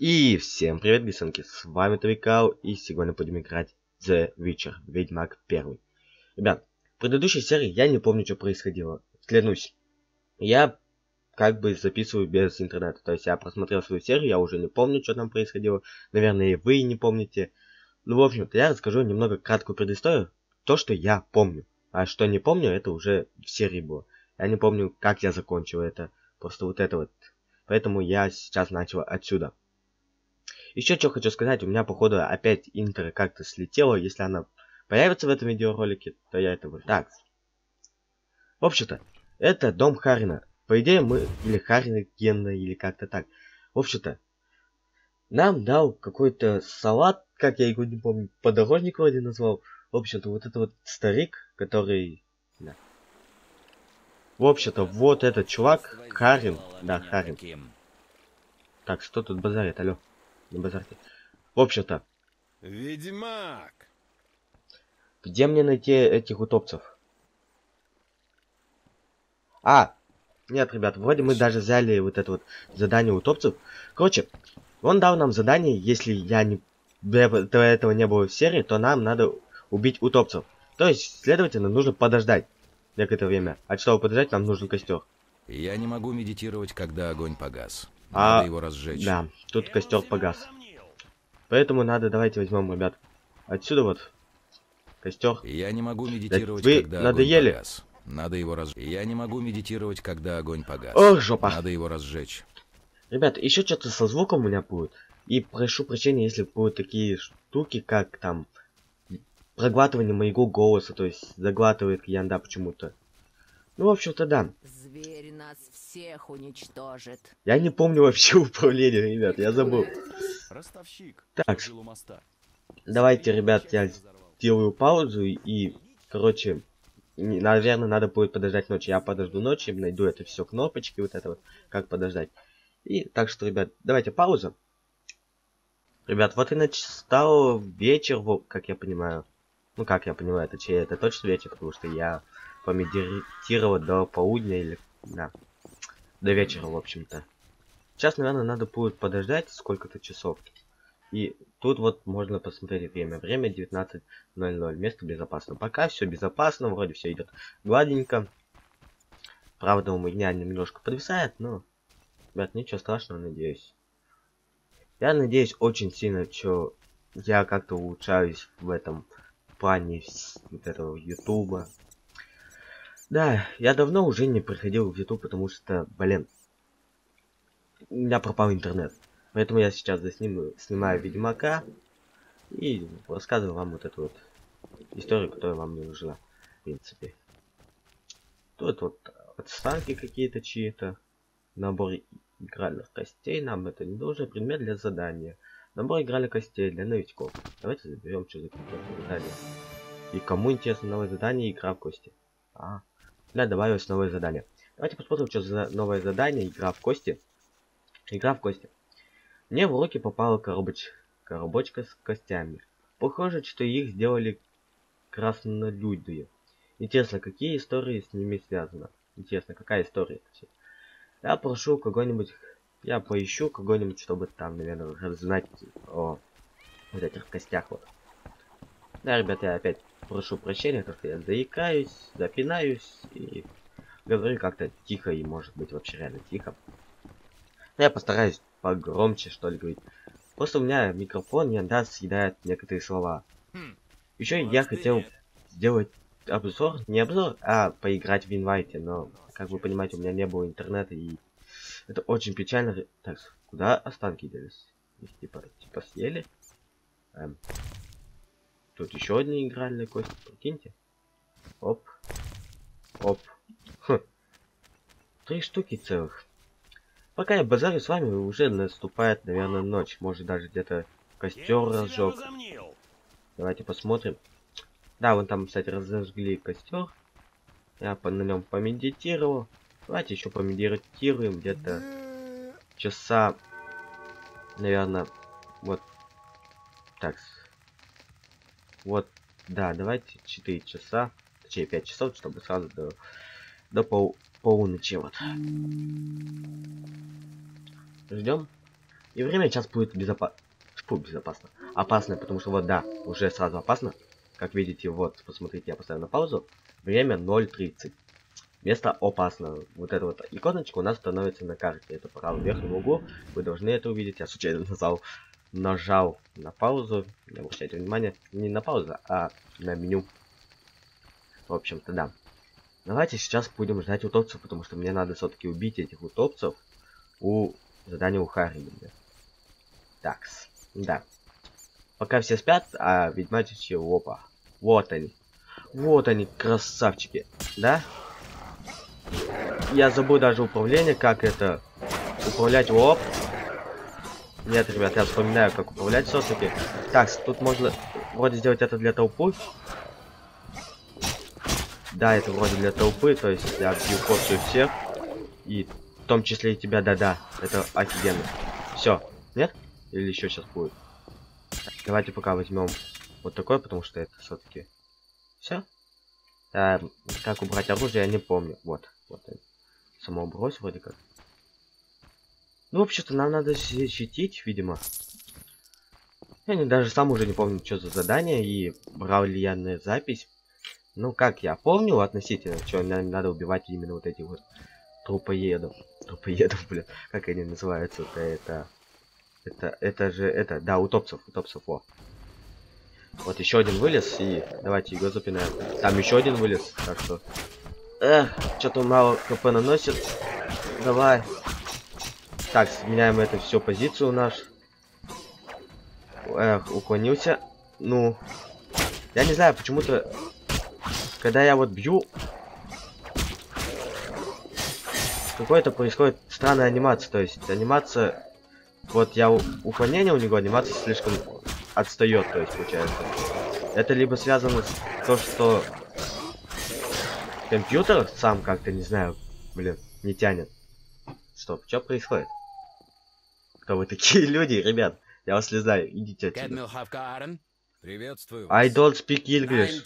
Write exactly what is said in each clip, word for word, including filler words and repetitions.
И всем привет, бесенки, с вами Твикал, и сегодня будем играть The Witcher, Ведьмак первый. Ребят, в предыдущей серии я не помню, что происходило, клянусь. Я как бы записываю без интернета, то есть я просмотрел свою серию, я уже не помню, что там происходило, наверное, и вы не помните. Ну, в общем-то, я расскажу немного краткую предысторию, то, что я помню. А что не помню, это уже в серии было. Я не помню, как я закончил это, просто вот это вот. Поэтому я сейчас начал отсюда. Еще что хочу сказать, у меня походу опять интро как-то слетело, если она появится в этом видеоролике, то я это буду. Так. В общем-то, это дом Харина. По идее мы, или Харина Генна, или как-то так. В общем-то, нам дал какой-то салат, как я его не помню, подорожник вроде назвал. В общем-то, вот это вот старик, который... Да. В общем-то, вот этот чувак, Харин. Да, Харин. Так, что тут базарит, алло? Не базарьте. В общем-то. Ведьмак! Где мне найти этих утопцев? А! Нет, ребят, вроде мы даже взяли вот это вот задание утопцев. Короче, он дал нам задание, если я не... до этого не было в серии, то нам надо убить утопцев. То есть, следовательно, нужно подождать некоторое время. А чтобы подождать, нам нужен костер. Я не могу медитировать, когда огонь погас. А, надо его разжечь. Да, тут костер погас. Поэтому надо, давайте возьмем, ребят, отсюда вот костер. Я не могу медитировать, да вы когда надоели. огонь погас. Надо его разжечь. Я не могу медитировать, когда огонь погас. Ох, жопа. Надо его разжечь. Ребят, еще что-то со звуком у меня будет. И прошу прощения, если будут такие штуки, как там проглатывание моего голоса, то есть заглатывает Янда почему-то. Ну, в общем-то, да. Зверь нас всех уничтожит. Я не помню вообще управление, ребят, я забыл. Ростовщик. Так, давайте, ребят, я сделаю паузу и, короче, наверное, надо будет подождать ночи. Я подожду ночи, найду это все кнопочки, вот это вот, как подождать. И так что, ребят, давайте пауза. Ребят, вот и настал вечер, как я понимаю. Ну, как я понимаю, это чей, это точно вечер, потому что я помедитировал до полудня или, да, до вечера, в общем-то. Сейчас, наверное, надо будет подождать сколько-то часов. И тут вот можно посмотреть время. Время девятнадцать ноль ноль. Место безопасно. Пока все безопасно, вроде все идет гладенько. Правда, у меня немножко подвисает, но, ребят, ничего страшного, надеюсь. Я надеюсь очень сильно, что я как-то улучшаюсь в этом плане вот этого ютуба. Да, я давно уже не приходил в ютуб, потому что, блин, у меня пропал интернет. Поэтому я сейчас заснимаю, снимаю Ведьмака и рассказываю вам вот эту вот историю, которая вам не нужна, в принципе. Тут вот отстанки какие-то чьи-то, набор игральных костей, нам это не нужен, предмет для задания. Набор игральных костей для новичков. Давайте заберем, что за какое-то задание. И кому интересно новое задание, игра в кости. А, да, добавилось новое задание. Давайте посмотрим, что за новое задание, игра в кости. Игра в кости. Мне в руки попала коробоч... коробочка с костями. Похоже, что их сделали краснолюдные. Интересно, какие истории с ними связаны? Интересно, какая история? Я прошу кого-нибудь... Я поищу кого-нибудь, чтобы там, наверное, знать о вот этих костях вот. Да, ребята, я опять прошу прощения, как я заикаюсь, запинаюсь и говорю как-то тихо и, может быть, вообще реально тихо. Я постараюсь погромче, что ли, говорить. Просто у меня микрофон иногда съедает некоторые слова. Еще я хотел сделать обзор, не обзор, а поиграть в инвайте, но, как вы понимаете, у меня не было интернета, и это очень печально. Так, куда останки делись? Их типа, типа съели. Эм. Тут еще одни игральные кости, прикиньте. Оп. Оп. Хм. Три штуки целых. Пока я базарю с вами, уже наступает, наверное, ночь. Может, даже где-то костер разжег. Давайте посмотрим. Да, вон там, кстати, разожгли костер. Я по на нем помедитировал. Давайте еще помедитируем где-то часа, наверное, вот так. Вот, да, давайте четыре часа, точнее пять часов, чтобы сразу до, до пол, полуночи вот. Ждем. И время сейчас будет безопасно. Фу, безопасно. Опасно, потому что вот, да, уже сразу опасно. Как видите, вот, посмотрите, я поставил на паузу. Время ноль тридцать. Место опасно. Вот эта вот иконочка у нас становится на карте. Это в правом верхнем углу. Вы должны это увидеть. Я случайно нажал, нажал на паузу. Не обращайте внимания, не на паузу, а на меню. В общем-то, да. Давайте сейчас будем ждать утопцев, потому что мне надо все-таки убить этих утопцев у задания у Харригана. Такс. Да. Пока все спят, а ведьмачичи, опа. Вот они. Вот они, красавчики. Да? Я забыл даже управление, как это управлять. Оп. Нет, ребят, я вспоминаю, как управлять все-таки. Так, тут можно вроде сделать это для толпы. Да, это вроде для толпы, то есть я бью порцию всех. И в том числе и тебя, да-да. Это офигенно. Все. Нет? Или еще сейчас будет? Так, давайте пока возьмем вот такой, потому что это все-таки все. А, как убрать оружие, я не помню. Вот, вот. Самоуброс вроде как. Ну, вообще-то нам надо защитить, видимо. Я не, даже сам уже не помню, что за задание и брал ли я на запись. Ну, как я помню относительно, что надо убивать именно вот этих вот трупоедов. Трупоедов, блин. Как они называются? Это, это, это, это же, это, да, утопцев, утопцев, о. Вот еще один вылез, и давайте его запинаем. Там еще один вылез, так что... Эх, что-то мало КП наносит. Давай. Так, меняем это все позицию наш. Эх, уклонился. Ну, я не знаю, почему-то, когда я вот бью, какой-то происходит странная анимация. То есть анимация, вот я уклонение у него, анимация слишком отстает, то есть получается. Это либо связано с то, что компьютер сам как-то, не знаю, блин, не тянет. Стоп, что происходит? Кто вы такие люди, ребят? Я вас не знаю, идите отсюда. Приветствую. I don't speak English.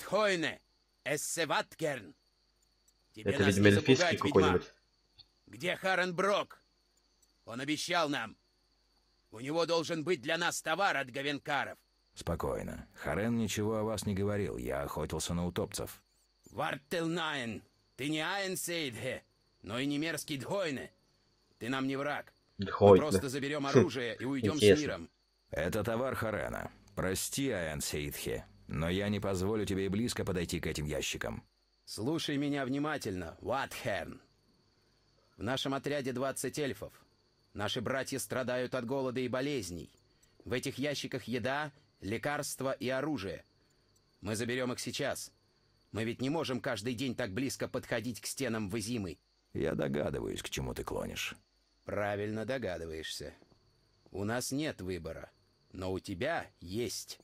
Тебе Это, нас видимо, не эльфийский запугать, какой-нибудь. ведьмак. Где Харен Брок? Он обещал нам. У него должен быть для нас товар от говенкаров. Спокойно. Харен ничего о вас не говорил. Я охотился на утопцев. Вартелнаен, ты не Аэнсейдхе, но и не мерзкий Дхойне. Ты нам не враг. Мы Дхой, просто да. заберем оружие и уйдем с Интересно. миром. Это товар Харена. Прости, Аян Сейдхе, но я не позволю тебе и близко подойти к этим ящикам. Слушай меня внимательно, Ватхерн. В нашем отряде двадцать эльфов. Наши братья страдают от голода и болезней. В этих ящиках еда, лекарства и оружие. Мы заберем их сейчас. Мы ведь не можем каждый день так близко подходить к стенам Вызимы. Я догадываюсь, к чему ты клонишь. Правильно догадываешься. У нас нет выбора, но у тебя есть.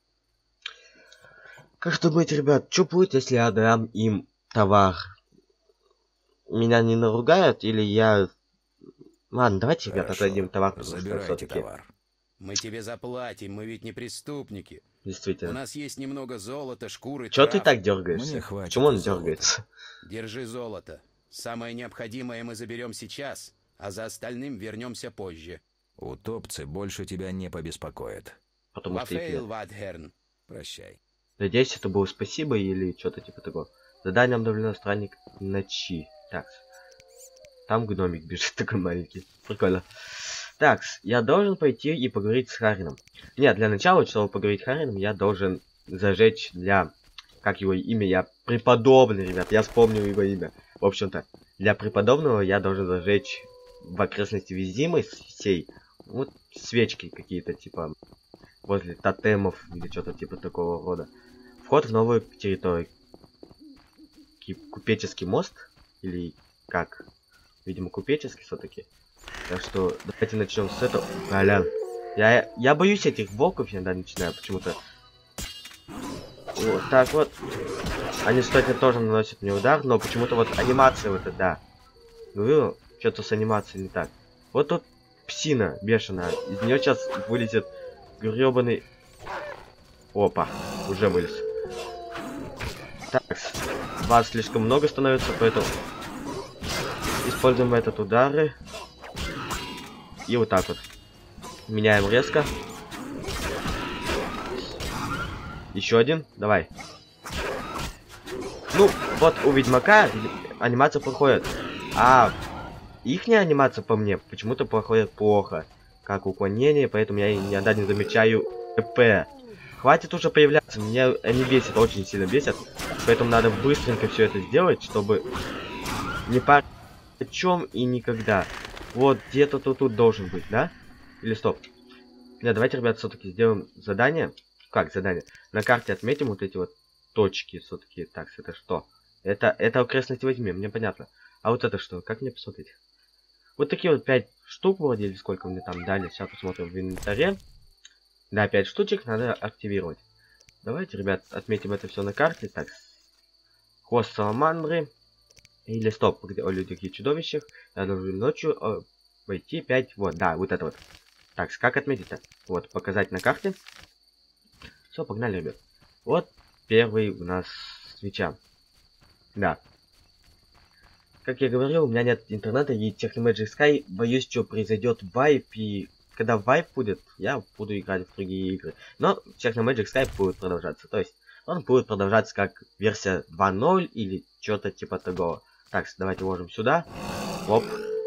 Как думаете, ребят, что будет, если я дам им товар? Меня не наругают или я... Ладно, давайте, ребят, Хорошо. отдадим товар. потому что Забирайте всё-таки- товар. Мы тебе заплатим, мы ведь не преступники. У Действительно. нас есть немного золота, шкуры, Чё ты трав. так дергаешься? Мне хватит Почему он золота. дергается? Держи золото. Самое необходимое мы заберем сейчас, а за остальным вернемся позже. Утопцы больше тебя не побеспокоят. Потому что их Вафейл, нет. Ватхерн. Прощай. Надеюсь, это было спасибо или что-то типа такого. Задание обновлено, странник ночи. Так. Там гномик бежит такой маленький. Прикольно. Так, я должен пойти и поговорить с Харином. Нет, для начала, чтобы поговорить с Харином, я должен зажечь для... Как его имя? Я преподобный, ребят. Я вспомнил его имя. В общем-то, для преподобного я должен зажечь в окрестности Визимы всей вот свечки какие-то, типа, возле тотемов или что-то типа такого рода. Вход в новую территорию. Купеческий мост? Или как? Видимо, купеческий все-таки. Так что давайте начнем с этого. Бля. Я, я боюсь этих волков, я иногда начинаю почему-то. Вот так вот. Они, кстати, тоже наносят мне удар, но почему-то вот анимация вот эта, да. Ну, что-то с анимацией не так. Вот тут псина бешеная. Из нее сейчас вылезет гребаный... Опа, уже вылез. Так, вас слишком много становится, поэтому... Используем этот удары. И вот так вот. Меняем резко. Еще один. Давай. Ну, вот у Ведьмака анимация проходит. А ихняя анимация по мне почему-то проходит плохо. Как уклонение, поэтому я иногда не замечаю ТП. Хватит уже появляться. Меня они бесят, очень сильно бесят. Поэтому надо быстренько все это сделать, чтобы не по о чем и никогда. Вот где-то тут, тут должен быть, да? Или стоп? Нет, давайте, ребят, все-таки сделаем задание. Как задание? На карте отметим вот эти вот точки все-таки. Так, это что? Это, это окрестности возьми, мне понятно. А вот это что? Как мне посмотреть? Вот такие вот пять штук вроде, или сколько мне там дали. Сейчас посмотрим в инвентаре. Да, пять штучек надо активировать. Давайте, ребят, отметим это все на карте. Так, хвост саламандры. Или стоп, где о людях и чудовищах. Я должен ночью о, войти пять. Вот, да, вот это вот. Так, как отметить-то? Вот, показать на карте. Все, погнали, ребят. Вот первый у нас свеча. Да. Как я говорил, у меня нет интернета и Technomagic Sky. Боюсь, что произойдет вайп. И когда вайп будет, я буду играть в другие игры. Но Technomagic Sky будет продолжаться. То есть он будет продолжаться как версия два ноль или что-то типа того. Так, давайте ложим сюда. Оп.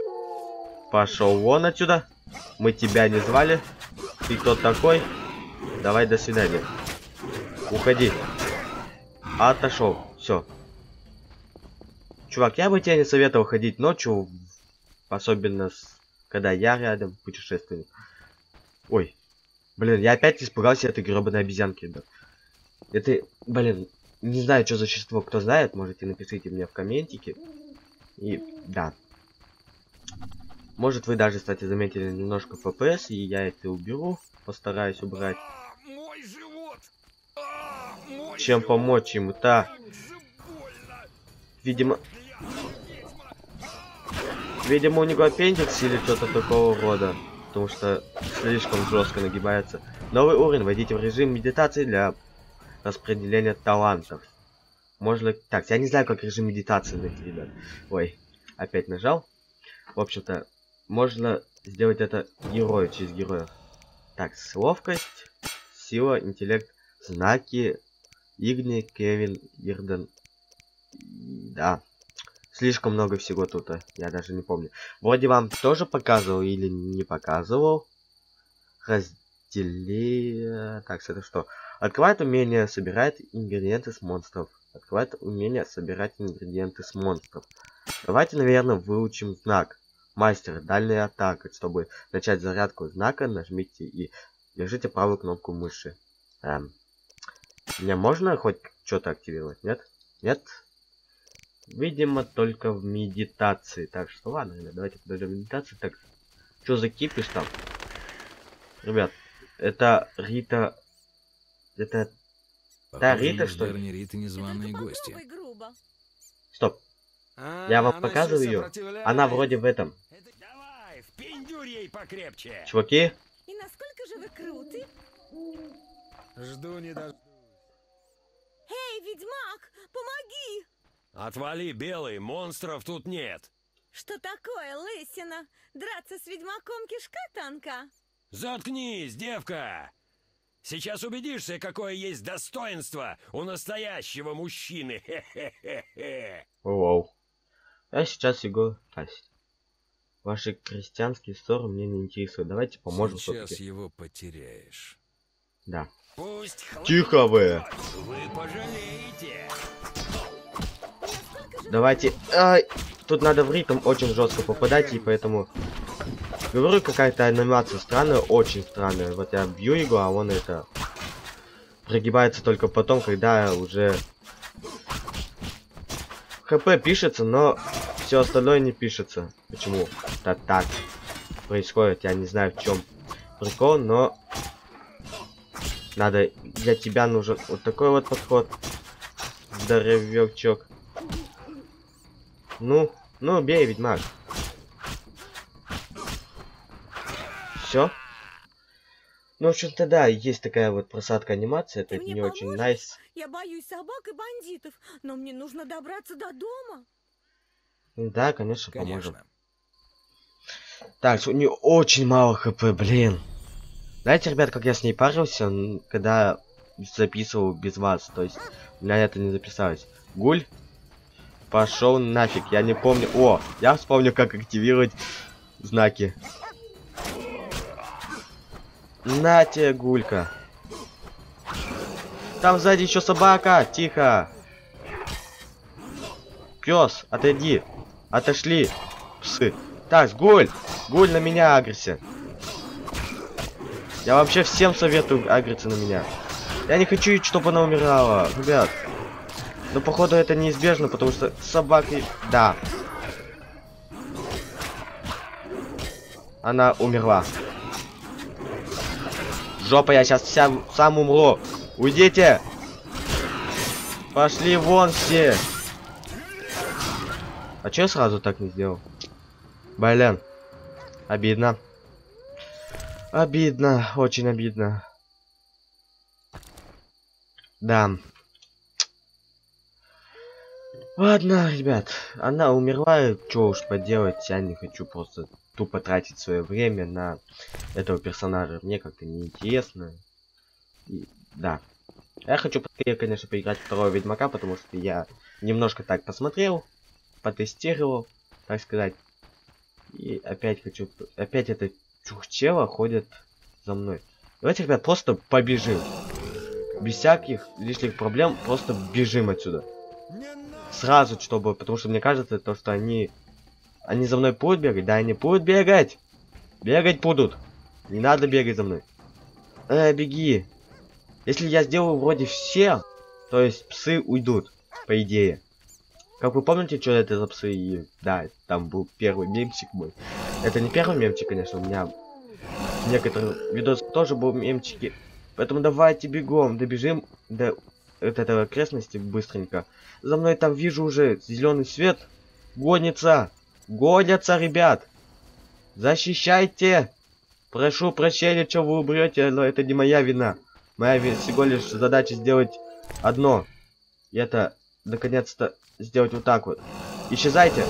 Пошел вон отсюда. Мы тебя не звали. Ты кто такой? Давай, до свидания. Уходи. Отошел. Все. Чувак, я бы тебе не советовал ходить ночью. Особенно, с... когда я рядом, путешественник. Ой. Блин, я опять испугался этой гребаной обезьянки, ребят. Это, блин, не знаю, что за существо. Кто знает, можете напишите мне в комментике. И, да. Может, вы даже, кстати, заметили немножко эф пи эс, и я это уберу. Постараюсь убрать. Мой живот! А, мой Чем живот! помочь ему-то? Видимо... Видимо, у него аппендикс или что-то такого рода. Потому что слишком жестко нагибается. Новый уровень. Войдите в режим медитации для распределения талантов. Можно... Так, я не знаю, как режим медитации найти, ребят. Ой, опять нажал. В общем-то, можно сделать это герою, через героя. Так, ловкость, сила, интеллект, знаки, Игни, Кевин, Ирден. Да. Слишком много всего тут, я даже не помню. Вроде вам тоже показывал или не показывал. Раздели... Так, это что? Открывает умение собирать ингредиенты с монстров. Открывает умение собирать ингредиенты с монстров. Давайте, наверное, выучим знак. Мастер, дальняя атака. Чтобы начать зарядку знака, нажмите и держите правую кнопку мыши. Эм. Мне можно хоть что-то активировать? Нет? Нет? Видимо, только в медитации. Так что ладно, ребят, давайте подойдем к медитации. Так, что за кипиш там? Ребят, это Рита... Это... Да, Рита, что ли? Рита незваные гости. Стоп. А, Я вам она показываю еще ее. сопротивляется. Она вроде в этом. Это- Давай, впендюрь ей покрепче. Чуваки, И насколько же вы круты? Жду не дождусь. Эй, ведьмак, помоги! Отвали, белый, монстров тут нет. Что такое, лысина? Драться с ведьмаком кишка танка? Заткнись, девка! Сейчас убедишься, какое есть достоинство у настоящего мужчины. Хе-хе-хе-хе. Воу. Я сейчас его... Ваши крестьянские ссоры мне не интересуют. Давайте поможем Сейчас все-таки. его потеряешь. Да. Пусть хлопнет Тихо вы. кровь, вы пожалеете. Давайте... Ай! Тут надо в ритм очень жестко попадать, и поэтому... Говорю, какая-то анимация странная, очень странная. Вот я бью его, а он это... Прогибается только потом, когда уже... ХП пишется, но все остальное не пишется. Почему? Да так происходит, я не знаю, в чем прикол, но... Надо... Для тебя нужен вот такой вот подход. Здоровячок. Ну, ну, бей, ведьмак. Все. Ну, в общем-то, да, есть такая вот просадка анимации, это Ты мне не очень поможешь? найс. Я боюсь собак и бандитов, но мне нужно добраться до дома. Да, конечно, поможем. Конечно. Так, у нее очень мало хп, блин. Знаете, ребят, как я с ней парился, когда записывал без вас. То есть, у меня это не записалось. Гуль, пошел нафиг, я не помню. О, я вспомню, как активировать знаки. На тебе, Гулька. Там сзади еще собака, тихо. Пес, отойди. Отошли, псы. Так, Гуль, Гуль на меня агрися. Я вообще всем советую агриться на меня. Я не хочу, чтобы она умирала, ребят. Но походу это неизбежно, потому что собаки... Да. Она умерла. Жопа, я сейчас вся сам умру. Уйдите. Пошли вон все. А че я сразу так не сделал? Блин. Обидно. Обидно, очень обидно. Да. Ладно, ребят, она умерла, что уж поделать, я не хочу просто тупо тратить свое время на этого персонажа. Мне как-то неинтересно. И, да. Я хочу, конечно, поиграть в второго Ведьмака, потому что я немножко так посмотрел, потестировал, так сказать. И опять хочу... Опять это чухчела ходит за мной. Давайте, ребят, просто побежим. Без всяких лишних проблем просто бежим отсюда. Сразу, чтобы... Потому что мне кажется, то, что они... Они за мной будут бегать? Да, они будут бегать! Бегать будут! Не надо бегать за мной. Э, беги! Если я сделаю вроде все, то есть псы уйдут, по идее. Как вы помните, что это за псы? И, да, там был первый мемчик мой. Это не первый мемчик, конечно, у меня в некоторых видосах тоже был мемчики. Поэтому давайте бегом, добежим до вот этого окрестности быстренько. За мной там вижу уже зеленый свет. Гонится! Гонятся, ребят! Защищайте! Прошу прощения, что вы убьете, но это не моя вина. Моя всего лишь задача сделать одно. И это, наконец-то, сделать вот так вот. Исчезайте!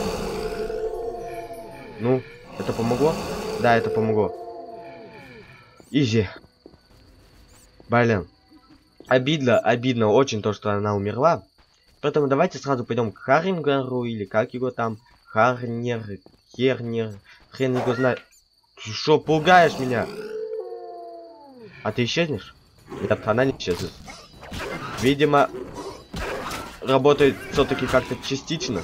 Ну, это помогло? Да, это помогло. Изи. Блин. Обидно, обидно очень то, что она умерла. Поэтому давайте сразу пойдем к Харингару, или как его там. Харнер, Кернер. Хрен его знает. Ты шо, пугаешь меня? А ты исчезнешь? Нет, она не исчезнет. Видимо, работает все-таки как-то частично.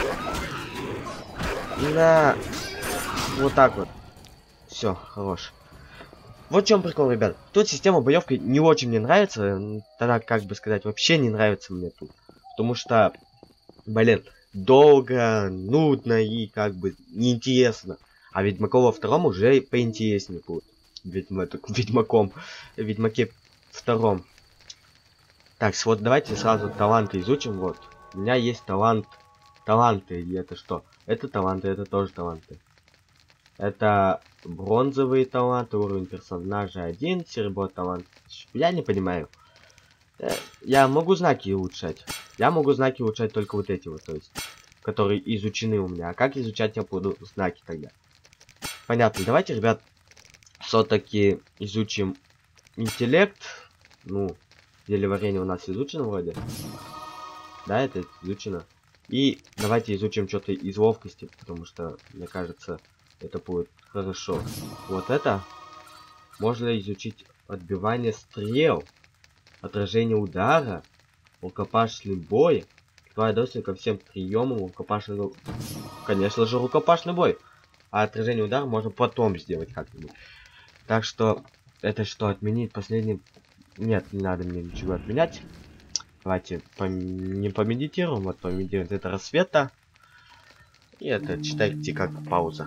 На. Вот так вот. Все, хорош. Вот в чем прикол, ребят. Тут система боевки не очень мне нравится. Тогда, как бы сказать, вообще не нравится мне тут. Потому что, блин, долго, нудно и как бы неинтересно. А Ведьмаком во втором уже поинтереснее будет. Ведьма, Ведьмаком. Ведьмаке втором. Так, вот давайте сразу таланты изучим. Вот. У меня есть талант. Таланты. И это что? Это таланты, это тоже таланты. Это бронзовые таланты, уровень персонажа один, серебро талант. Я не понимаю. Я могу знаки улучшать. Я могу знаки улучшать только вот эти вот, то есть, которые изучены у меня. А как изучать я буду знаки тогда? Понятно. Давайте, ребят, все-таки изучим интеллект. Ну, зельеварение у нас изучено вроде. Да, это изучено. И давайте изучим что-то из ловкости, потому что, мне кажется, это будет хорошо. Вот это можно изучить: отбивание стрел, отражение удара, рукопашный бой, продовольствие ко всем приемам рукопашного. Конечно же, рукопашный бой. А отражение удара можно потом сделать как-нибудь. Так что, это что, отменить последний... Нет, не надо мне ничего отменять. Давайте пом... не помедитируем, вот помедитируем это рассвета. И это читайте как пауза.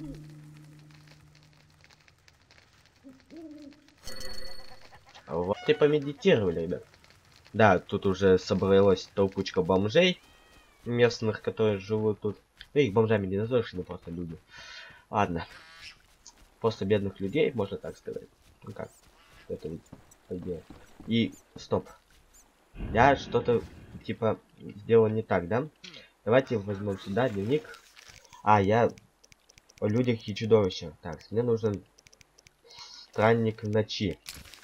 Вот и помедитировали, ребят. Да, тут уже собралась толкучка бомжей местных, которые живут тут. Ну, их бомжами не назовешь, они просто люди. Ладно. Просто бедных людей, можно так сказать. Ну как? Это ведь идея. И стоп. Я что-то типа сделал не так, да? Давайте возьмем сюда дневник. А, я о людях и чудовищах. Так, мне нужен Странник в ночи.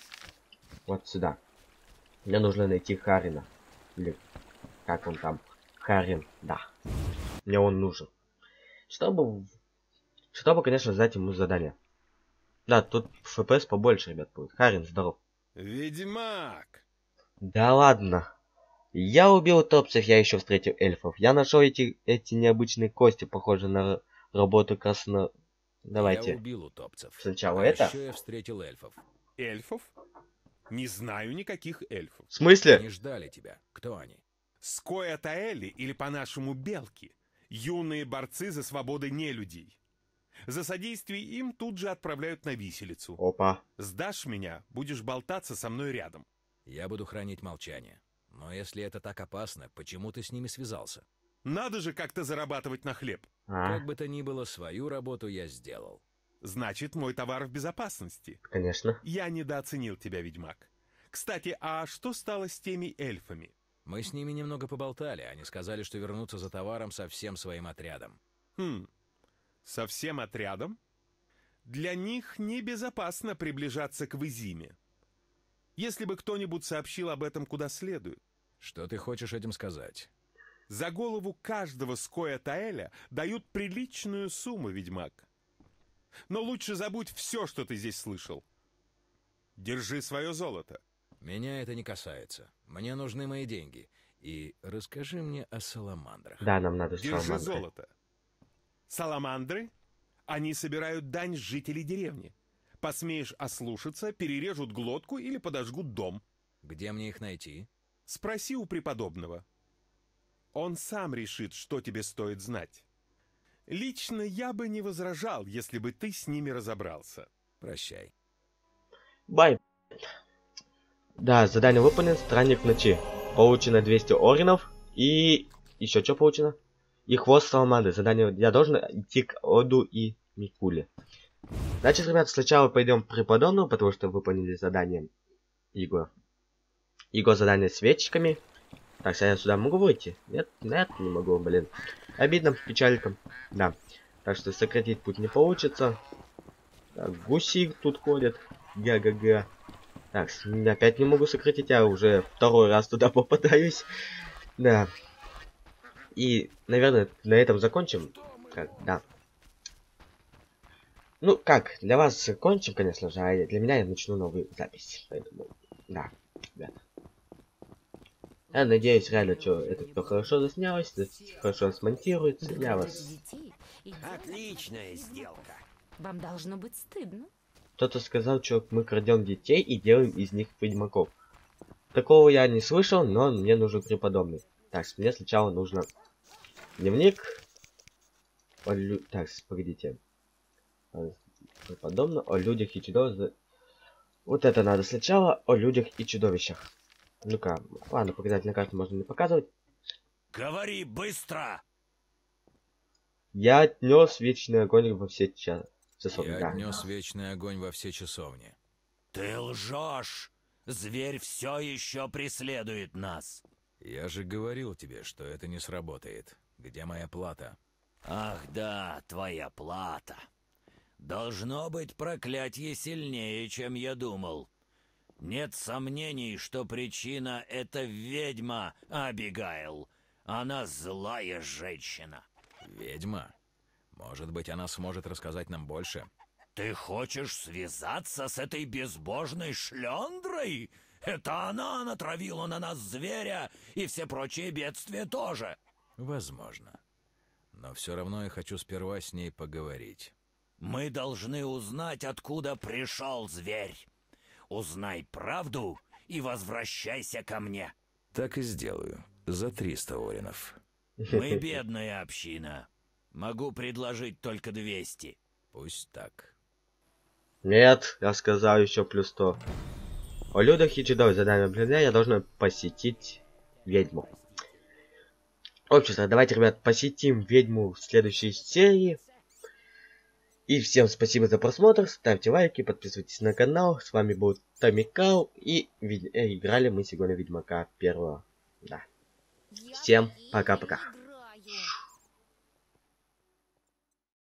Вот сюда. Мне нужно найти Харина. Или как он там? Харин, да. Мне он нужен. Чтобы... Чтобы, конечно, сдать ему задание. Да, тут эф пи эс побольше, ребят, будет. Харин, здоров. Ведьмак! Да ладно. Я убил топцев, я еще встретил эльфов. Я нашел эти, эти необычные кости, похожие на работу красно... Давайте. Я убил утопцев. Сначала а это. еще я встретил эльфов. Эльфов? Не знаю никаких эльфов. В смысле? Они ждали тебя. Кто они? Скоя-Таэли, или по-нашему белки, юные борцы за свободы нелюдей. За содействие им тут же отправляют на виселицу. Опа. Сдашь меня, будешь болтаться со мной рядом. Я буду хранить молчание. Но если это так опасно, почему ты с ними связался? Надо же как-то зарабатывать на хлеб. А, Как бы то ни было, свою работу я сделал. Значит, мой товар в безопасности. конечно. Я недооценил тебя, ведьмак. Кстати, а что стало с теми эльфами? Мы с ними немного поболтали. Они сказали, что вернутся за товаром со всем своим отрядом. Хм, со всем отрядом? Для них небезопасно приближаться к Визиме. Если бы кто-нибудь сообщил об этом куда следует. Что ты хочешь этим сказать? За голову каждого Скоя-Таэля дают приличную сумму, ведьмак. Но лучше забудь все, что ты здесь слышал. Держи свое золото. Меня это не касается. Мне нужны мои деньги. И расскажи мне о саламандрах. Да, нам надо Держи саламандры. золото. Саламандры, они собирают дань с жителей деревни. Посмеешь ослушаться, перережут глотку или подожгут дом. Где мне их найти? Спроси у преподобного. Он сам решит, что тебе стоит знать. Лично я бы не возражал, если бы ты с ними разобрался. Прощай. Бай. Да, задание выполнено. Странник в ночи. Получено двести оринов. И еще что получено? И хвост саламандры. Задание. Я должен идти к Оду и Микуле. Значит, ребят, сначала пойдем к преподобному, потому что выполнили задание Игор. Игор задание с свечками. Так, я сюда могу выйти? Нет, нет, не могу, блин. Обидно, печалька. Да. Так что сократить путь не получится. Так, гуси тут ходят. Га-га-га. Так, опять не могу сократить, я уже второй раз туда попадаюсь. Да. И, наверное, на этом закончим. Как, да. Ну, как, для вас закончим, конечно же, а для меня я начну новую запись. Поэтому, да, ребята. Я надеюсь, реально, что это все хорошо заснялось, хорошо смонтируется. Я вас... Отличная сделка. Вам должно быть стыдно. Кто-то сказал, что мы крадем детей и делаем из них ведьмаков. Такого я не слышал, но мне нужен преподобный. Так, мне сначала нужно дневник. О лю... Так, погодите. Преподобный о людях и чудовищах. Вот это надо сначала о людях и чудовищах. Ну-ка, ладно, показать на карту можно не показывать. Говори быстро! Я отнес вечный огонь во все часы. Я Да. отнес вечный огонь во все часовни. Ты лжешь! Зверь все еще преследует нас. Я же говорил тебе, что это не сработает. Где моя плата? Ах да, твоя плата. Должно быть, проклятие сильнее, чем я думал. Нет сомнений, что причина — это ведьма Абигайл. Она злая женщина. Ведьма? Может быть, она сможет рассказать нам больше? Ты хочешь связаться с этой безбожной шлендрой? Это она натравила на нас зверя и все прочие бедствия тоже. Возможно. Но все равно я хочу сперва с ней поговорить. Мы должны узнать, откуда пришел зверь. Узнай правду и возвращайся ко мне. Так и сделаю. За триста оринов. Мы бедная община. Могу предложить только двести. Пусть так. Нет, я сказал еще плюс сто. О людях и чудовищах задание наблюдения я должен посетить ведьму. Общество, давайте, ребят, посетим ведьму в следующей серии. И всем спасибо за просмотр, ставьте лайки, подписывайтесь на канал. С вами был Томикал, и играли мы сегодня Ведьмака первого. Да. Всем пока-пока.